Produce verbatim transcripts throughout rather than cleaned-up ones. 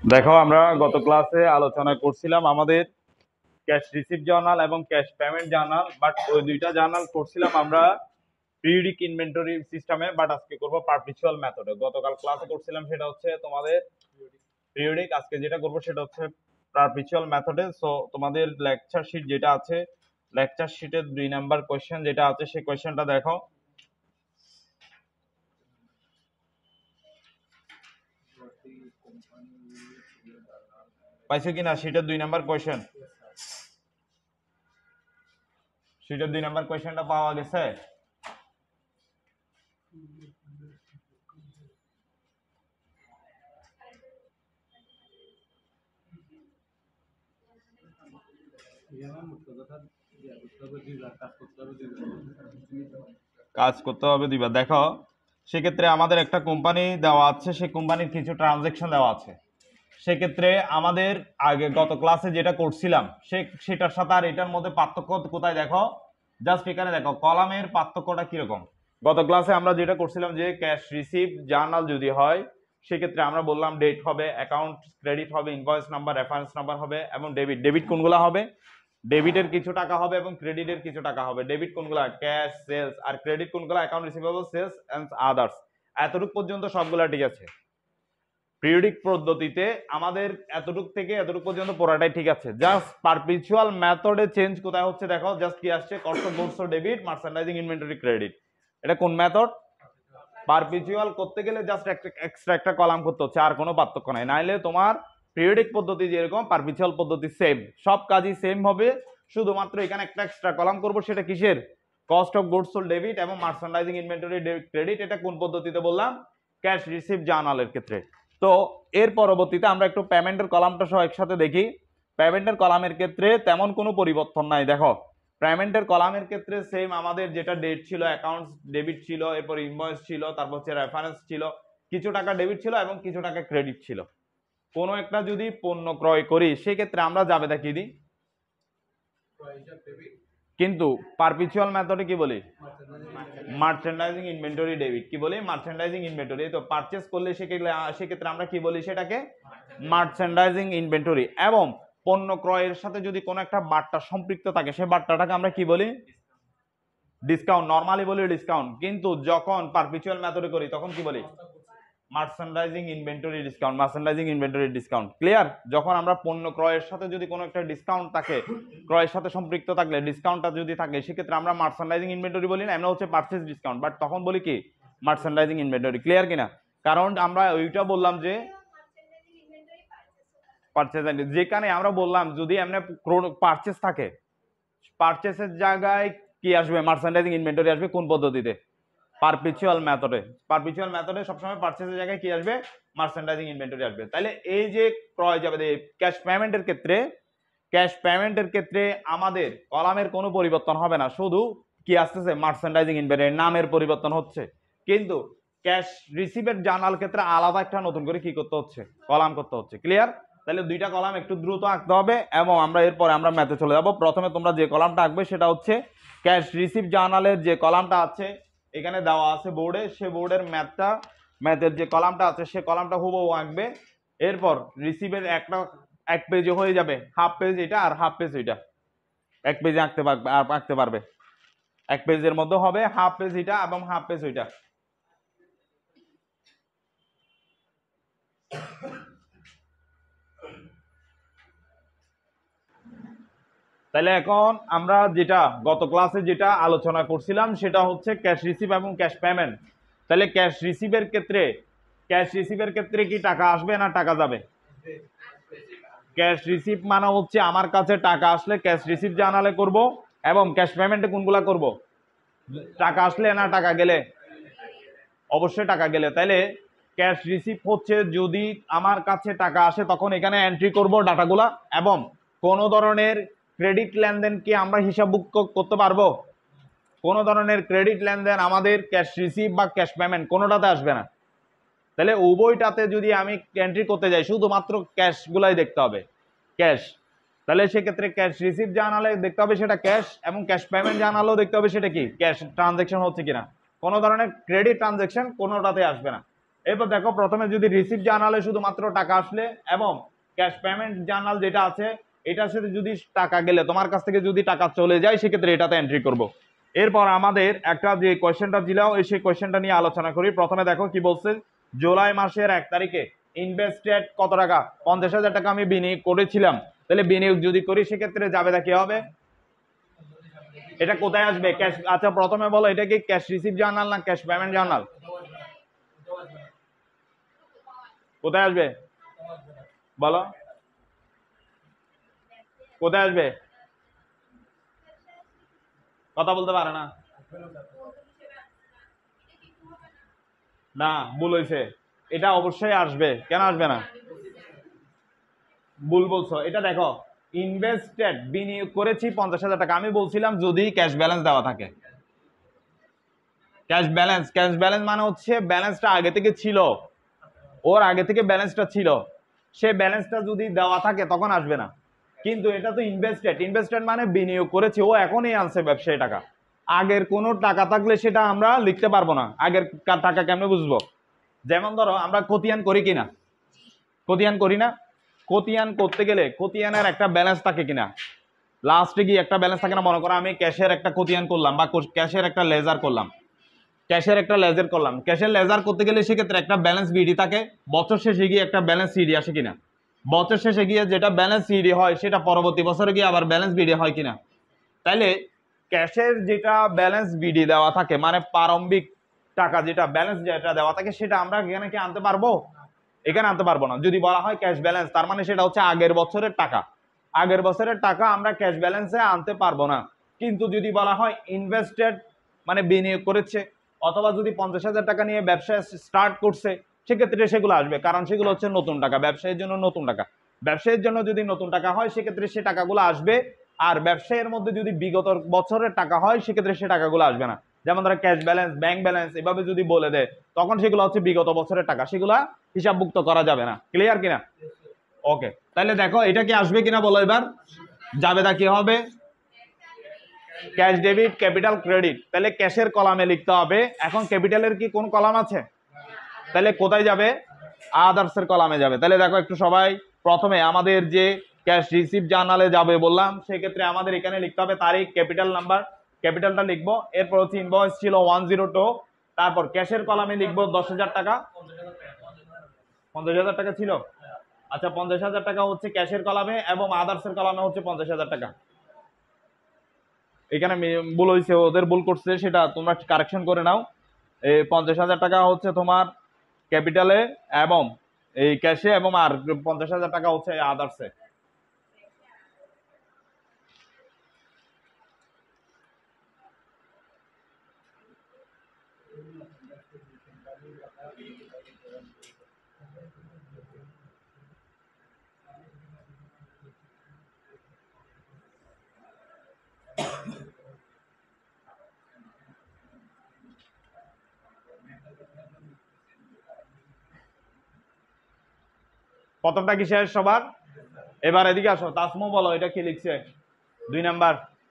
দেখো, আমরা গত ক্লাসে আলোচনা করছিলাম আমাদের ক্যাশ রিসিভ জার্নাল এবং ক্যাশ পেমেন্ট জার্নাল, বাট ওই দুইটা জার্নাল করছিলাম আমরা পিরিয়ডিক ইনভেন্টরি সিস্টেমে, বাট আজকে করব পারপিচুয়াল মেথডে। গতকাল ক্লাসে করছিলাম সেটা হচ্ছে তোমাদের পিরিয়ডিক, আজকে যেটা করব সেটা হচ্ছে পারপিচুয়াল মেথডে। সো তোমাদের লেকচার শিট যেটা আছে, লেকচার শিটের দুই নাম্বার কোয়েশ্চেন যেটা আছে সেই কোয়েশ্চেনটা দেখো। পাইছো কিনা শিটের দুই নাম্বার কোয়েশ্চেন? শিটের দুই নাম্বার কোয়েশ্চেনটা পাওয়া গেছে? কাজ করতে হবে দুইবার। দেখো, সেক্ষেত্রে আমাদের একটা কোম্পানি দেওয়া আছে, সেই কোম্পানির কিছু ট্রানজেকশন দেওয়া আছে। সেক্ষেত্রে আমাদের আগে গত ক্লাসে যেটা করছিলাম সে সেটার সাথে আর এটার মধ্যে পার্থক্য কোথায় দেখো, জাস্ট এখানে দেখো কলামের পার্থক্যটা কিরকম। গত ক্লাসে আমরা যেটা করছিলাম যে ক্যাশ রিসিভ জার্নাল যদি হয় সেক্ষেত্রে আমরা বললাম ডেট হবে, অ্যাকাউন্ট ক্রেডিট হবে, ইনভয়েস নাম্বার, রেফারেন্স নাম্বার হবে এবং ডেবিট। ডেবিট কোনগুলো হবে? ডেবিটের কিছু টাকা হবে এবং ক্রেডিটের কিছু টাকা হবে। ডেবিট কোনগুলো? ক্যাশ সেলস, আর ক্রেডিট কোনগুলো? Account receivable, sales and others. এতটুকু পর্যন্ত সবগুলা ঠিক আছে। পিরিয়ডিক পদ্ধতিতে আমাদের এতটুক থেকে এতটুক পর্যন্ত পড়াটাই ঠিক আছে। জাস্ট পারপিচুয়াল মেথডে চেঞ্জ কোথায় হচ্ছে দেখো, জাস্ট কি আসছে, cost of goods sold debit, merchandising inventory credit. এটা কোন মেথড? পারপিচুয়াল করতে গেলে জাস্ট একটা এক্সট্রা একটা কলাম করতে হচ্ছে, আর কোনো পার্থক্য নাই। নাইলে তোমার পিরিয়ডিক পদ্ধতি যেরকম পারপিচুয়াল পদ্ধতি সেম, সব কাজই সেম হবে, শুধুমাত্র এখানে একটা এক্সট্রা কলাম করব। সেটা কিসের? Cost of goods sold debit এবং মার্চেন্ডাইজিং ইনভেন্টরি ক্রেডিট। এটা কোন পদ্ধতিতে বললাম? ক্যাশ রিসিভ জার্নালের ক্ষেত্রে। তো এর পরবর্তীতে আমরা একটু পেমেন্টের কলামটা সহ একসাথে দেখি। পেমেন্টের কলামের ক্ষেত্রে তেমন কোনো পরিবর্তন নাই। দেখো, পেমেন্টের কলামের ক্ষেত্রে সেম, আমাদের যেটা ডেট ছিল, অ্যাকাউন্টস ডেবিট ছিল, এরপর ইনভয়েস ছিল, তারপর হচ্ছে রেফারেন্স ছিল, কিছু টাকা ডেবিট ছিল এবং কিছু টাকা ক্রেডিট ছিল। কোনো একটা যদি পণ্য ক্রয় করি সেক্ষেত্রে আমরা যাবে দেখি দিই, কিন্তু পারপিচুয়াল মেথডে কি বলি? Merchandising inventory debit. কি বলি? Merchandising inventory. তো পারচেজ করলে সেক্ষেত্রে আমরা কি বলি? সেটাকে মার্চেন্ডাইজিং ইনভেন্টরি। এবং পণ্য ক্রয়ের সাথে যদি কোনো একটা বার্তা সম্পৃক্ত থাকে সেই বার্তাটাকে আমরা কি বলি? ডিসকাউন্ট। নরমালি বলি ডিসকাউন্ট, কিন্তু যখন পারপিচুয়াল মেথডে করি তখন কি বলি? Merchandising inventory discount. Merchandising inventory discount. Clear? যখন আমরা পণ্য ক্রয়ের সাথে যদি কোনো একটা ডিসকাউন্ট থাকে, ক্রয়ের সাথে সম্পৃক্ত থাকলে ডিসকাউন্টটা যদি থাকে সেক্ষেত্রে আমরা মার্চেন্ডাইজিং ইনভেন্টরি বলি না, এমন হচ্ছে পারচেজ ডিসকাউন্ট, বাট তখন বলি কি? Merchandising inventory. ক্লিয়ার কিনা? কারণ আমরা ওইটা বললাম যে পারচেজ, যেখানে আমরা বললাম যদি এমনি পারচেজ থাকে, পারচেজের জায়গায় কি আসবে? মার্চেন্ডাইজিং ইনভেন্টরি আসবে। কোন পদ্ধতিতে? পারপিচুয়াল মেথডে। পারপিচুয়াল মেথডে সবসময় পারচেজের জায়গায় কি আসবে? মার্চেন্ডাইজিং ইনভেন্টরি আসবে। তাহলে এই যে ক্রয় যাবে ক্যাশ পেমেন্টের ক্ষেত্রে, ক্যাশ পেমেন্টের ক্ষেত্রে আমাদের কলামের কোনো পরিবর্তন হবে না, শুধু কি আসতেছে? মার্চেন্ডাইজিং ইনভেন্টরি নামের পরিবর্তন হচ্ছে। কিন্তু ক্যাশ রিসিভের জার্নাল ক্ষেত্রে আলাদা একটা নতুন করে কি করতে হচ্ছে? কলাম করতে হচ্ছে। ক্লিয়ার? তাহলে দুইটা কলাম একটু দ্রুত আঁকতে হবে এবং আমরা এরপরে আমরা ম্যাথে চলে যাব। প্রথমে তোমরা যে কলামটা আঁকবে সেটা হচ্ছে ক্যাশ রিসিভ জার্নালের যে কলামটা আছে এখানে দেওয়া আছে বোর্ডে, সে বোর্ডের ম্যাথটা, ম্যাথের যে কলামটা আছে সে কলামটা হুবহু আঁকবে। এরপর রিসিভের একটা এক পেজে হয়ে যাবে, হাফ পেজ এটা আর হাফ পেজ ওইটা। এক পেজে আঁকতে পারবে আর আঁকতে পারবে, এক পেজের মধ্যে হবে হাফ পেজ এটা এবং হাফ পেজ ওইটা। তাহলে এখন আমরা যেটা গত ক্লাসে যেটা আলোচনা করছিলাম সেটা হচ্ছে ক্যাশ রিসিভ এবং ক্যাশ পেমেন্ট। তাহলে ক্যাশ রিসিভের ক্ষেত্রে, ক্যাশ রিসিভের ক্ষেত্রে কি টাকা আসবে না টাকা যাবে? ক্যাশ রিসিভ মানে হচ্ছে আমার কাছে টাকা আসলে ক্যাশ রিসিভ জার্নালে করব, এবং ক্যাশ পেমেন্টে কোনগুলা করব? টাকা আসলে না টাকা গেলে? অবশ্যই টাকা গেলে। তাইলে ক্যাশ রিসিভ হচ্ছে যদি আমার কাছে টাকা আসে তখন এখানে এন্ট্রি করব ডাটাগুলা, এবং কোন ধরনের ক্রেডিট লেনদেন কি আমরা হিসাব বুক করতে পারবো? কোন ধরনের ক্রেডিট লেনদেন আমাদের ক্যাশ রিসিভ বা ক্যাশ পেমেন্ট কোনোটাতে আসবে না। তাহলে উভয়টাতে যদি আমি এন্ট্রি করতে যাই শুধুমাত্র ক্যাশ গুলাই দেখতে হবে, ক্যাশ। তাহলে সেক্ষেত্রে ক্যাশ রিসিভ জার্নালে দেখতে হবে সেটা ক্যাশ, এবং ক্যাশ পেমেন্ট জার্নালেও দেখতে হবে সেটা কি? ক্যাশ ট্রানজেকশন হচ্ছে কিনা। কোনো ধরনের ক্রেডিট ট্রানজেকশন কোনোটাতে আসবে না। এরপর দেখো প্রথমে যদি রিসিভ জার্নালে শুধুমাত্র টাকা আসলে এবং ক্যাশ পেমেন্ট জার্নাল যেটা আছে এটার সাথে যদি টাকা গেলে তোমার কাছ থেকে যদি টাকা চলে যায় সেক্ষেত্রে এটাতে এন্ট্রি করব। এরপর আমাদের একটা যে কোয়েশ্চেনটা ছিল সেই কোয়েশ্চেনটা নিয়ে আলোচনা করি। প্রথমে দেখো কি বলছে, জুলাই মাসের এক তারিখে ইনভেস্টেড কত টাকা, পঞ্চাশ হাজার টাকা আমি বিনিয়োগ করেছিলাম। তাহলে বিনিয়োগ যদি করি সেক্ষেত্রে যাবেটা কি হবে, এটা কোথায় আসবে, ক্যাশ। আচ্ছা প্রথমে বলো এটা কি ক্যাশ রিসিভ জার্নাল না ক্যাশ পেমেন্ট জার্নাল, কোথায় আসবে বলো, কোথায় আসবে, কথা বলতে পারে না, না ভুল হয়েছে, এটা অবশ্যই আসবে, কেন আসবে না, ভুল বলছো। এটা দেখো ইনভেস্টেড বিনিয়োগ করেছি পঞ্চাশ হাজার টাকা, আমি বলছিলাম যদি ক্যাশ ব্যালেন্স দেওয়া থাকে, ক্যাশ ব্যালেন্স, ক্যাশ ব্যালেন্স মানে হচ্ছে ব্যালেন্সটা আগে থেকে ছিল, ওর আগে থেকে ব্যালেন্সটা ছিল, সে ব্যালেন্সটা যদি দেওয়া থাকে তখন আসবে না। কিন্তু এটা তো ইনভেস্টেড, ইনভেস্টেড মানে বিনিয়োগ করেছে, ও এখনই আনছে ব্যবসায়ী টাকা, আগের কোনো টাকা থাকলে সেটা আমরা লিখতে পারবো না। আগের টাকা কেমনে বুঝবো, যেমন ধরো আমরা খতিয়ান করি কিনা, খতিয়ান করি না, খতিয়ান করতে গেলে খতিয়ানের একটা ব্যালেন্স থাকে কিনা, লাস্টে গিয়ে একটা ব্যালেন্স থাকে না। মনে করো আমি ক্যাশের একটা খতিয়ান করলাম বা ক্যাশের একটা লেজার করলাম, ক্যাশের একটা লেজার করলাম, ক্যাশের লেজার করতে গেলে সেক্ষেত্রে একটা ব্যালেন্স বিডি থাকে, বছর শেষে গিয়ে একটা ব্যালেন্স সিডি আসে কিনা, বছর শেষে গিয়ে যেটা ব্যালেন্স সিডি হয় সেটা পরবর্তী বছরে গিয়ে আবার ব্যালেন্স বিডি হয় কিনা। তাইলে ক্যাশের যেটা ব্যালেন্স বিডি দেওয়া থাকে মানে প্রারম্ভিক টাকা যেটা ব্যালেন্স যেটা দেওয়া থাকে সেটা আমরা এখানে কি আনতে পারবো, এখানে আনতে পারবো না। যদি বলা হয় ক্যাশ ব্যালেন্স তার মানে সেটা হচ্ছে আগের বছরের টাকা, আগের বছরের টাকা আমরা ক্যাশ ব্যালেন্সে আনতে পারবো না। কিন্তু যদি বলা হয় ইনভেস্টেড মানে বিনিয়োগ করেছে, অথবা যদি পঞ্চাশ হাজার টাকা নিয়ে ব্যবসা স্টার্ট করছে সেক্ষেত্রে সেগুলো আসবে, কারণ সেগুলো হচ্ছে নতুন টাকা, ব্যবসায়ের জন্য নতুন টাকা, ব্যবসায়ের জন্য যদি নতুন টাকা হয় সেক্ষেত্রে সে টাকাগুলো আসবে। আর ব্যবসায়ের মধ্যে যদি বিগত বছরের টাকা হয় সেক্ষেত্রে সে টাকাগুলো আসবে না। যেমন ধরো ক্যাশ ব্যালেন্স, ব্যাংক ব্যালেন্স এভাবে যদি বলে দেয় তখন সেগুলো হচ্ছে বিগত বছরের টাকা, সেগুলা হিসাবভুক্ত করা যাবে না। ক্লিয়ার কিনা? ওকে, তাহলে দেখো এটা কি আসবে কিনা বলো এবার, যাবেটা কি হবে, ক্যাশ ডেবিট ক্যাপিটাল ক্রেডিট। তাহলে ক্যাশের কলামে লিখতে হবে। এখন ক্যাপিটালের কি কোন কলাম আছে, তাহলে কোথায় যাবে, আদার্সের কলামে যাবে। তাহলে দেখো একটু সবাই, প্রথমে আমাদের যে ক্যাশ রিসিভ জার্নালে যাবে বললাম সেক্ষেত্রে আমাদের এখানে লিখতে হবে তারিখ, ক্যাপিটাল নাম্বার, ক্যাপিটালটা লিখবো। এরপর হচ্ছে ইনভয়েস ছিল ওয়ান জিরো টু, তারপর ক্যাশের কলামে লিখবো দশ হাজার টাকা, পঞ্চাশ হাজার টাকা ছিল, আচ্ছা পঞ্চাশ হাজার টাকা হচ্ছে ক্যাশের কলামে এবং আদার্সের কলামে হচ্ছে পঞ্চাশ হাজার টাকা। এখানে ভুল হয়েছে, ওদের ভুল করছে, সেটা তোমরা কারেকশন করে নাও। এই পঞ্চাশ হাজার টাকা হচ্ছে তোমার ক্যাপিটালে এবং এই ক্যাশে, এবং আর পঞ্চাশ হাজার টাকা হচ্ছে আদার্সে। প্রথমটা কি শেষ সবার? এবার এদিকে আসো, তাসমু বলো এটা কি লিখছে, দুই নাম্বার।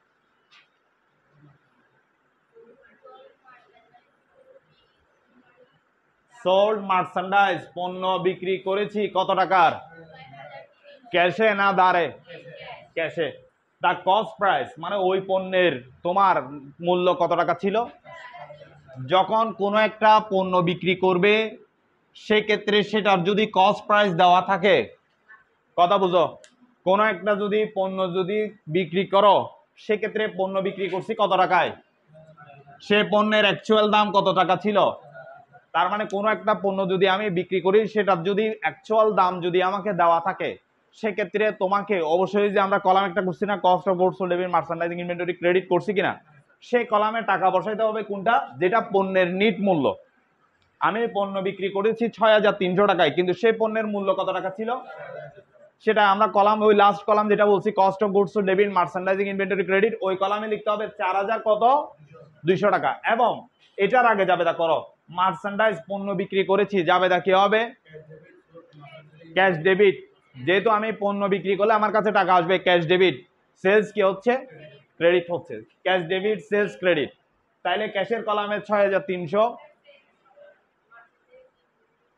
সোল্ড মার্চেন্ডাইজ, পণ্য বিক্রি করেছি কত টাকার, ক্যাশে না দাঁড়ে, ক্যাশে। দা কস্ট প্রাইস মানে ওই পণ্যের তোমার মূল্য কত টাকা ছিল। যখন কোনো একটা পণ্য বিক্রি করবে সেক্ষেত্রে সেটার যদি কস্ট প্রাইস দেওয়া থাকে, কথা বুঝো, কোনো একটা যদি পণ্য যদি বিক্রি করো সেক্ষেত্রে পণ্য বিক্রি করছি কত টাকায়, সে পণ্যের অ্যাকচুয়াল দাম কত টাকা ছিল। তার মানে কোনো একটা পণ্য যদি আমি বিক্রি করি সেটার যদি অ্যাকচুয়াল দাম যদি আমাকে দেওয়া থাকে সেক্ষেত্রে তোমাকে অবশ্যই, যে আমরা কলাম একটা করছি না, cost of goods sold debit merchandising inventory credit করছি কিনা, সেই কলামে টাকা বসাইতে হবে কোনটা, যেটা পণ্যের নিট মূল্য। আমি পণ্য বিক্রি করেছি ছয় হাজার তিনশো টাকায়, কিন্তু সেই পণ্যের মূল্য কত টাকা ছিল সেটা আমরা কলাম, ওই লাস্ট কলাম যেটা বলছি cost of goods sold debit merchandising inventory credit, ওই কলামে লিখতে হবে চার হাজার কত দুইশো টাকা। এবং এটার আগে যাবে দা করো মার্চেন্ডাইজ পণ্য বিক্রি করেছি, যাবে দা কি হবে, ক্যাশ ডেবিট। যেহেতু আমি পণ্য বিক্রি করলে আমার কাছে টাকা আসবে, ক্যাশ ডেবিট, সেলস কি হচ্ছে, ক্রেডিট হচ্ছে, ক্যাশ ডেবিট সেলস ক্রেডিট। তাইলে ক্যাশের কলামে ছয় হাজার তিনশো,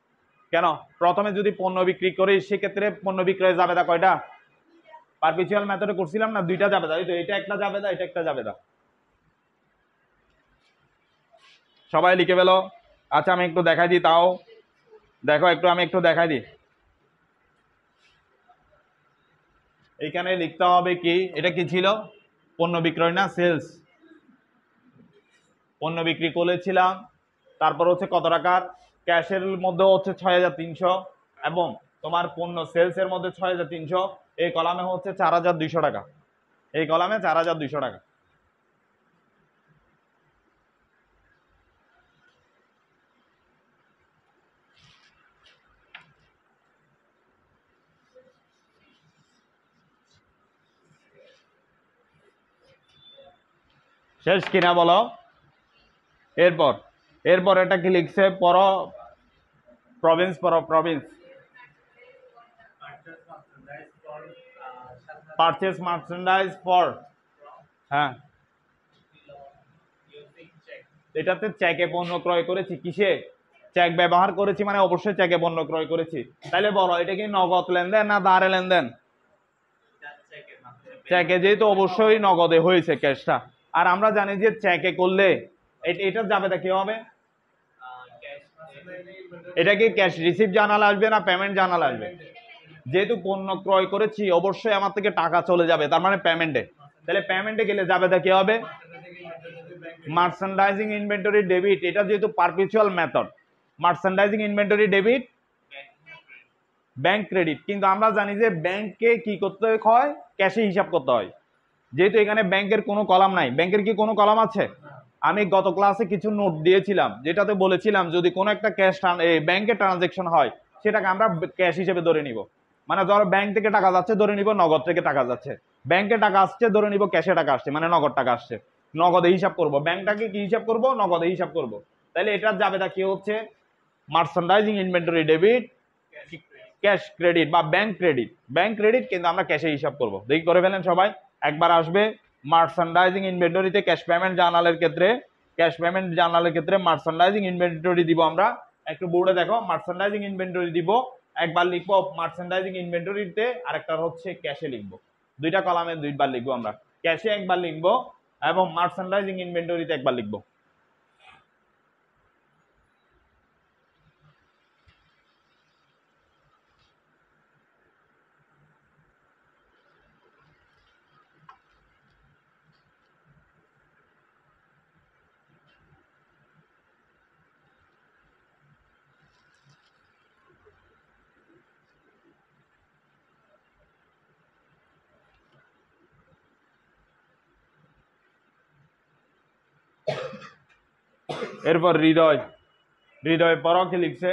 কেন? প্রথমে যদি পণ্য বিক্রি করি সেক্ষেত্রে পণ্য বিক্রয় জাবেদা কয়টা? পারপিচুয়াল মেথডে করছিলাম না, দুইটা জাবেদা। এই তো এটা একটা জাবেদা, এটা একটা জাবেদা। সবাই লিখে ফেলো। আচ্ছা আমি একটু দেখাই দিই, তাও দেখো একটু, আমি একটু দেখাই দিই। এখানে লিখতে হবে কি, এটা কি ছিল? পণ্য বিক্রয় না, সেলস। পণ্য বিক্রি করেছিলাম, তারপর হচ্ছে কত টাকার? ক্যাশের মধ্যে হচ্ছে ছয় হাজার তিনশো, এবং তোমার পণ্য সেলস এর মধ্যে ছয় হাজার তিনশো। এই কলামে হচ্ছে চার হাজার দুইশো টাকা, এই কলামে চার হাজার দুইশো টাকা। শেষ কিনা বলো? এরপর এরপর এটা কি লিখছে পড়ো, প্রভিন্স পড়ো, প্রভিন্স। পারচেজ মার্চেন্ডাইজ ফর, হ্যাঁ এটাতে চেকে পণ্য ক্রয় করেছি। কিসে? চেক ব্যবহার করেছি, মানে অবশ্যই চেকে পণ্য ক্রয় করেছি। তাহলে বলো এটা কি নগদ লেনদেন না ধারে লেনদেন? চেকে, যেহেতু অবশ্যই নগদে হয়েছে ক্যাশটা। আর আমরা জানি যে চেকে করলে এটা জাবেদা কি হবে? এটা কি ক্যাশ রিসিভ জানাল আসবে না পেমেন্ট জানাল আসবে? যেহেতু পণ্য ক্রয় করেছি অবশ্যই আমার থেকে টাকা চলে যাবে, তার মানে পেমেন্টে। তাহলে পেমেন্টে গেলে জাবেদা কি হবে? Merchandising inventory debit. এটা যেহেতু perpetual method, merchandising inventory debit, bank credit. কিন্তু আমরা জানি যে ব্যাংকে কি করতে হয়? ক্যাশে হিসাব করতে হয়। যেহেতু এখানে ব্যাংকের কোনো কলাম নাই, ব্যাংকের কি কোনো কলাম আছে? আমি গত ক্লাসে কিছু নোট দিয়েছিলাম, যেটাতে বলেছিলাম যদি কোনো একটা ক্যাশ ব্যাংকে ট্রানজেকশন হয় সেটাকে আমরা ক্যাশ হিসেবে ধরে নিব। মানে ধরো ব্যাংক থেকে টাকা যাচ্ছে, ধরে নিব নগদ থেকে টাকা যাচ্ছে। ব্যাংকে টাকা আসছে, ধরে নিব ক্যাশে টাকা আসছে, মানে নগদ টাকা আসছে। নগদে হিসাব করব, ব্যাংকটাকে কি হিসাব করব? নগদে হিসাব করব। তাহলে এটার জাবেদা কি হচ্ছে? Merchandising inventory debit, cash credit বা ব্যাংক ক্রেডিট। ব্যাংক ক্রেডিট কিন্তু আমরা ক্যাশে হিসাব করব। দেখি করে ফেলেন সবাই। একবার আসবে মার্চেন্ডাইজিং ইনভেন্টরিতে ক্যাশ পেমেন্ট জার্নালের ক্ষেত্রে, ক্যাশ পেমেন্ট জার্নালের ক্ষেত্রে মার্চেন্ডাইজিং ইনভেন্টরি দিব আমরা। একটু বোর্ডে দেখো, মার্চেন্ডাইজিং ইনভেন্টরি দিব, একবার লিখবো মার্চেন্ডাইজিং ইনভেন্টরিতে, আরেকটা হচ্ছে ক্যাশে লিখবো। দুইটা কলামে দুইবার লিখবো আমরা, ক্যাশে একবার লিখবো এবং মার্চেন্ডাইজিং ইনভেন্টরিতে একবার লিখবো। এরপর হৃদয়, হৃদয় পর কি লিখছে?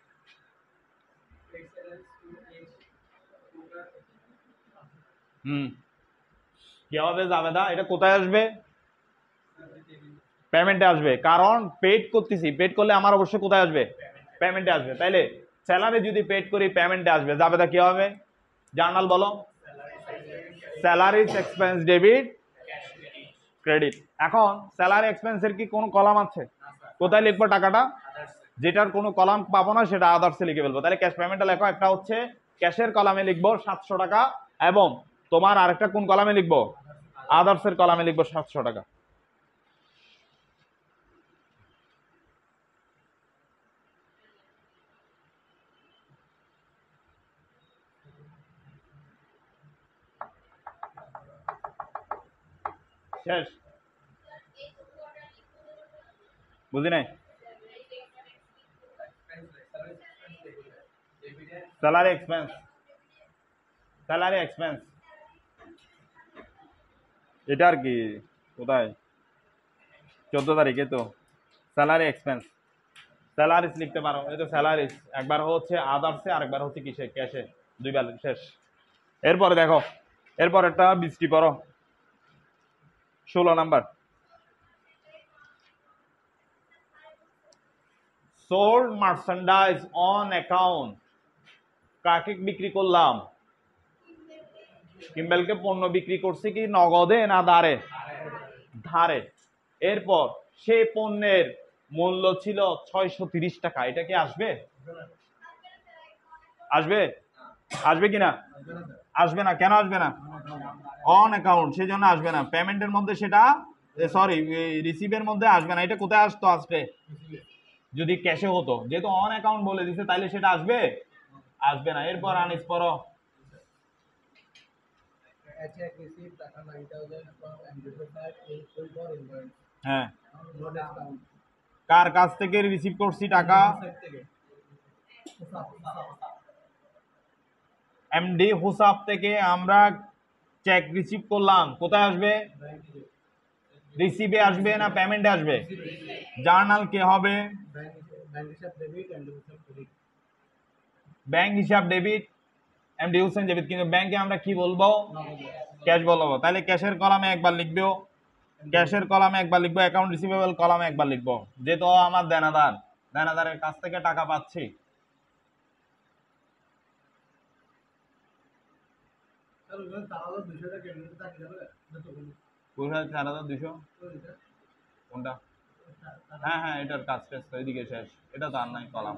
হুম কি হবে জাবেদা? এটা কোথায় আসবে? পেমেন্টে আসবে, কারণ পেড করতেছি। পেড করলে আমার অবশ্যই কোথায় আসবে? পেমেন্টে আসবে। তাইলে স্যালারি যদি পেড করি পেমেন্টে আসবে, জাবেদা কি হবে? জার্নাল বলো। Salaries expense debit credit. এখন স্যালারি এক্সপেন্সের কি কোনো কলাম আছে? কোথায় লিখবো টাকাটা? যেটার কোনো কলাম পাবো না সেটা আদার্সে লিখে ফেলবো। তাহলে ক্যাশ পেমেন্টটা লেখো, একটা হচ্ছে ক্যাশের কলামে লিখবো সাতশো টাকা, এবং তোমার আরেকটা কোন কলামে লিখবো? আদার্সের কলামে লিখবো সাতশো টাকা। শেষ? বুঝি নাই? স্যালারি এক্সপেন্স, স্যালারি এক্সপেন্স এটা আর কি কোথায়? চোদ্দ তারিখে তো স্যালারি এক্সপেন্স, স্যালারিস লিখতে পারো। এই তো স্যালারিস, একবার হচ্ছে আদার্সে আরেকবার হচ্ছে কিসে? ক্যাশে, দুইবার। শেষ। এরপরে দেখো, এরপর একটা বৃষ্টি পড়ো, ষোলো number. Sold merchandise on account. কাকে বিক্রি করলাম? কিম্বেলকে পণ্য বিক্রি করছি কি নগদে না ধারে? ধারে। এরপর সেই পণ্যের মূল্য ছিল ছয়শো তিরিশ টাকা, এটা কি আসবে? আসবে আসবে কিনা আসবে না কেন আসবে না অন অ্যাকাউন্ট সেই জন্য আসবে না পেমেন্টের মধ্যে সেটা সরি রিসিভের মধ্যে আসবে না এটা কোথায় আসতো আসবে যদি ক্যাশে হতো যেহেতু অন অ্যাকাউন্ট বলে দিছে তাইলে সেটা আসবে আসবে না এরপর আনিস পড়ো হ্যাঁ কার কাছ থেকে রিসিভ করছি টাকা এমডি হুসাব থেকে আমরা চেক রিসিভ করলাম কোথায় আসবে রিসিভে আসবে না পেমেন্টে আসবে জার্নাল কে হবে ব্যাংক হিসাব ডেবিট এমডি হুসেন ডেবিট কিন্তু ব্যাংকে আমরা কি বলবো ক্যাশ বলবো তাহলে ক্যাশের কলামে একবার লিখবো ক্যাশের কলামে একবার লিখবো অ্যাকাউন্ট রিসিভেবল কলামে একবার লিখবো যেহেতু আমার দেনাদার দেনাদারের কাছ থেকে টাকা পাচ্ছি চার হাজার দুইশো কোনটা হ্যাঁ হ্যাঁ এটার কাজ শেষ এদিকে শেষ এটা তো আর নাই কলাম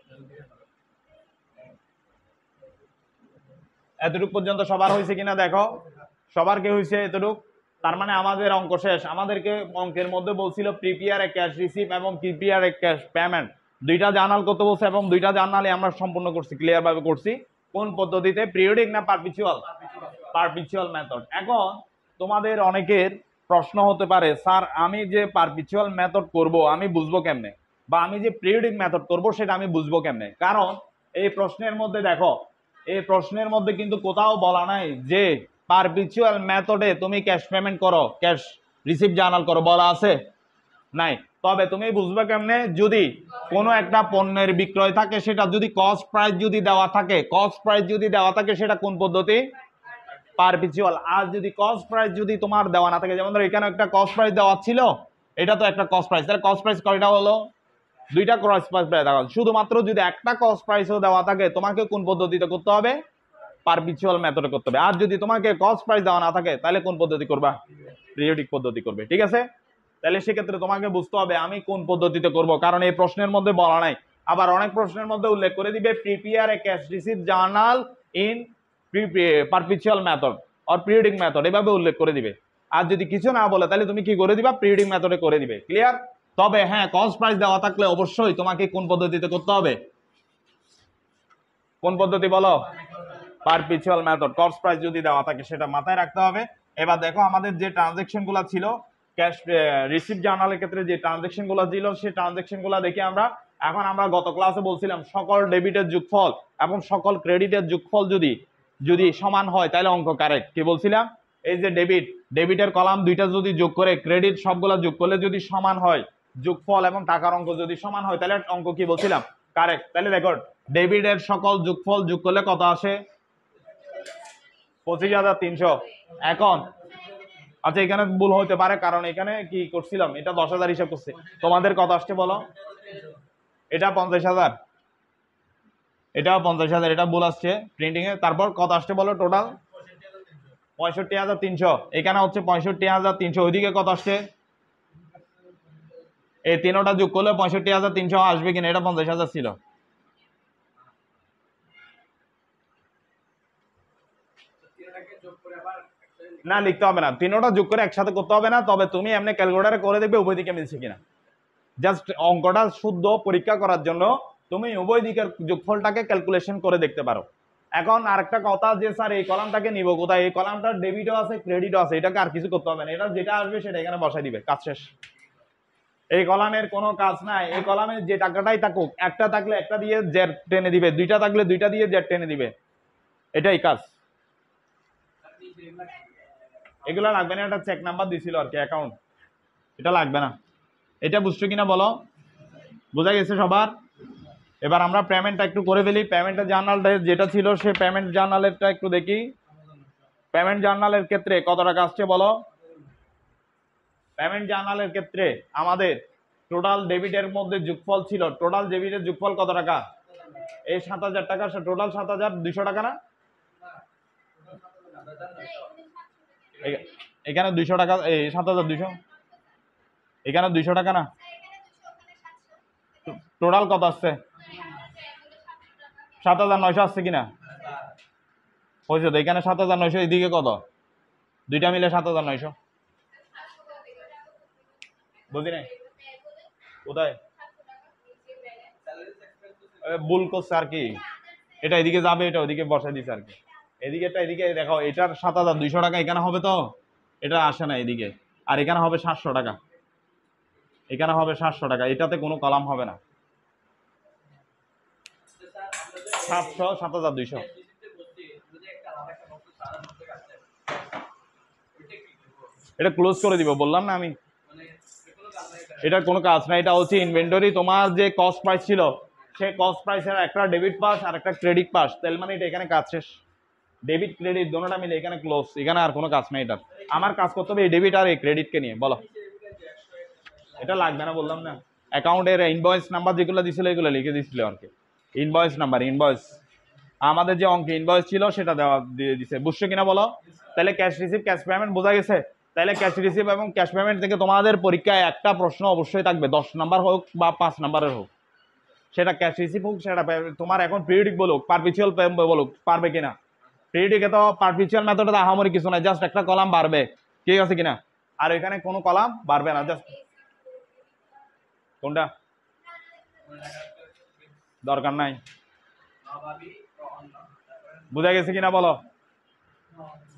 এতটুক পর্যন্ত সবার হয়েছে কিনা দেখো সবার কে হয়েছে এতটুক তার মানে আমাদের অঙ্ক শেষ আমাদেরকে অঙ্কের মধ্যে বলছিল প্রিপেয়ার এ ক্যাশ রিসিভ এবং প্রিপেয়ার এ ক্যাশ পেমেন্ট দুইটা জার্নাল করতে বলছে এবং দুইটা জার্নালে আমরা সম্পূর্ণ করছি ক্লিয়ার ভাবে করছি কোন পদ্ধতিতে পিরিয়ডিক না পারপিচুয়াল পারপিচুয়াল মেথড এখন তোমাদের অনেকের প্রশ্ন হতে পারে স্যার আমি যে পারপিচুয়াল মেথড করব আমি বুঝবো কেমনে বা আমি যে পিরিয়ডিক মেথড করব সেটা আমি বুঝবো কেমনে কারণ এই প্রশ্নের মধ্যে দেখো এই প্রশ্নের মধ্যে কিন্তু কোথাও বলা নাই যে পারপিচুয়াল মেথডে তুমি ক্যাশ পেমেন্ট করো ক্যাশ রিসিভ জার্নাল করো বলা আছে নাই তবে তুমি বুঝবে কেমনে যদি কোনো একটা পণ্যের বিক্রয় থাকে সেটা যদি কস্ট প্রাইস যদি দেওয়া থাকে কস্ট প্রাইস যদি দেওয়া থাকে সেটা কোন পদ্ধতি পারপিচুয়াল আর যদি কস্ট প্রাইস যদি তোমার দেওয়া না থাকে যেমন ধরো এখানে একটা কস্ট প্রাইস দেওয়া ছিল এটা তো একটা কস্ট প্রাইস তাহলে কস্ট প্রাইস কয়টা হলো দুইটা কস্ট প্রাইস দেওয়া শুধুমাত্র যদি একটা কস্ট প্রাইসও দেওয়া থাকে তোমাকে কোন পদ্ধতিতে করতে হবে পারপিচুয়াল মেথডে করতে হবে আর যদি তোমাকে কস্ট প্রাইস দেওয়া না থাকে তাহলে কোন পদ্ধতি করবা পিরিয়ডিক পদ্ধতি করবে ঠিক আছে তাহলে সেক্ষেত্রে তোমাকে বুঝতে হবে আমি কোন পদ্ধতিতে করব কারণ এই প্রশ্নের মধ্যে বলা নাই আবার অনেক প্রশ্নের মধ্যে উল্লেখ করে দিবে prepare a cash receive journal in perpetual method or periodic method এভাবে উল্লেখ করে দিবে আর যদি কিছু না বলে তাহলে তুমি কি করে দিবা পিরিয়ডিক মেথডে করে দিবে ক্লিয়ার তবে হ্যাঁ কস্ট প্রাইস দেওয়া থাকলে অবশ্যই তোমাকে কোন পদ্ধতিতে করতে হবে কোন পদ্ধতি বলো পারপিচুয়াল মেথড কস্ট প্রাইস যদি দেওয়া থাকে সেটা মাথায় রাখতে হবে এবার দেখো আমাদের যে ট্রানজাকশনগুলো ছিল ক্যাশ রিসিভ জার্নালের ক্ষেত্রে যে ট্রানজাকশনগুলো ছিল সেই ট্রানজাকশনগুলো দেখে আমরা এখন আমরা গত ক্লাসে বলছিলাম সকল ডেবিটের যোগফল এবং সকল ক্রেডিটের যোগফল যদি যদি সমান হয় তাহলে অঙ্ক কারেক্ট কি বলছিলাম এই যে ডেবিট ডেবিটের কলাম দুইটা যদি যোগ করে ক্রেডিট সবগুলো যোগ করলে যদি সমান হয় যোগফল এবং টাকার অঙ্ক যদি সমান হয় তাহলে অঙ্ক কি বলছিলাম কারেক্ট তাহলে দেখো ডেবিটের সকল যোগফল যোগ করলে কত আসে পঁচিশ হাজার তিনশো এখন আচ্ছা এখানে ভুল হতে পারে কারণ এখানে কি করছিলাম এটা দশ হাজার হিসাব করছে তোমাদের কত আসছে বলো এটা পঞ্চাশ হাজার এটা পঞ্চাশ হাজার এটা ভুল আসছে প্রিন্টিং এ তারপর কত আসছে বলো টোটাল পঁয়ষট্টি হাজার তিনশো এখানে হচ্ছে পঁয়ষট্টি হাজার তিনশো ওইদিকে কত আসছে এই তিনোটা যোগ করলে পঁয়ষট্টি হাজার তিনশো আসবে কিনা এটা পঞ্চাশ হাজার ছিল না লিখতে হবে না তিনোটা যোগ করে একসাথে করতে হবে না তবে তুমি এমনি ক্যালকুলেটরে করে দেখবে উভয় দিকে মিলছে কিনা জাস্ট অঙ্কটা শুদ্ধ পরীক্ষা করার জন্য তুমি উভয় দিকের যোগফলটাকে ক্যালকুলেশন করে দেখতে পারো এখন আরেকটা কথা যে স্যার এই কলামটাকে নিব কোথায় এই কলামটা ডেবিটও আছে ক্রেডিটও আছে এটাকে আর কিছু করতে হবে না এটা যেটা আসবে সেটা এখানে বসাই দিবে কাজ শেষ এই কলামের কোনো কাজ নাই এই কলামে যে টাকাটাই থাকুক একটা থাকলে একটা দিয়ে জেড টেনে দিবে দুইটা থাকলে দুইটা দিয়ে জেড টেনে দিবে এটাই কাজ এগুলো লাগবে না একটা চেক নাম্বার দিছিল আর কি অ্যাকাউন্ট এটা লাগবে না এটা বুঝছো কিনা বলো বোঝা গেছে সবার এবার আমরা পেমেন্টটা একটু করে ফেলি পেমেন্টের জার্নালটা যেটা ছিল সে পেমেন্ট জার্নালেরটা একটু দেখি পেমেন্ট জার্নালের ক্ষেত্রে কত টাকা আসছে বলো পেমেন্ট জার্নালের ক্ষেত্রে আমাদের টোটাল ডেবিটের মধ্যে যোগফল ছিল টোটাল ডেবিটের যোগফল কত টাকা এই সাত হাজার টাকা টোটাল সাত হাজার দুইশো টাকা না এখানে দুইশো টাকা এই সাত হাজার দুইশো এখানে দুইশো টাকা না টোটাল কত আসছে সাত হাজার নয়শো আসছে কিনা হয়েছে তো এখানে সাত হাজার নয়শো এদিকে কত দুইটা মিলে সাত হাজার নয়শো বুঝি নাই কোথায় ভুল করছে আর কি এটা এদিকে যাবে এটা ওদিকে বসাই দিছে আর কি এদিকে এটা এদিকে দেখো এটার সাত হাজার দুইশো টাকা এখানে হবে তো এটা আসে না এদিকে আর এখানে হবে সাতশো টাকা এখানে হবে সাতশো টাকা এটাতে কোনো কলাম হবে না সাতশো সাত হাজার দুইশো এটা ক্লোজ করে দিব বললাম না আমি এটার কোনো কাজ না এটা হচ্ছে ইনভেন্টরি তোমার যে কস্ট প্রাইস ছিল সেই কস্ট প্রাইসের একটা ডেবিট পাস আর একটা ক্রেডিট পাস তাহলে মানে এটা এখানে কাজ শেষ ডেবিট ক্রেডিট দোনোটা মিলে এখানে ক্লোজ এখানে আর কোনো কাজ নেই এটা আমার কাজ করতে হবে এই ডেবিট আর এই ক্রেডিটকে নিয়ে বলো এটা লাগবে না বললাম না অ্যাকাউন্টের ইনভয়েস নাম্বার যেগুলো দিছিল এগুলো লিখে দিছিল আর কি ইনভয়েস নাম্বার ইনভয়েস আমাদের যে অঙ্কে ইনভয়েস ছিল সেটা দেওয়া দিয়ে দিছে বুঝছো কিনা বলো তাহলে ক্যাশ রিসিভ ক্যাশ পেমেন্ট বোঝা গেছে তাহলে ক্যাশ রিসিভ এবং ক্যাশ পেমেন্ট থেকে তোমাদের পরীক্ষায় একটা প্রশ্ন অবশ্যই থাকবে দশ নাম্বার হোক বা পাঁচ নাম্বারের হোক সেটা ক্যাশ রিসিভ হোক সেটা তোমার এখন পিরিয়ডিক বলুক পারপিচুয়াল বলুক পারবে কিনা পিরিয়ডিকে তো পারপিচুয়াল মেথডে আহামরি কিছু নাই জাস্ট একটা কলাম বাড়বে ঠিক আছে কিনা আর এখানে কোনো কলাম বাড়বে না জাস্ট কোনটা দরকার নাই বুঝা গেছে কিনা বলো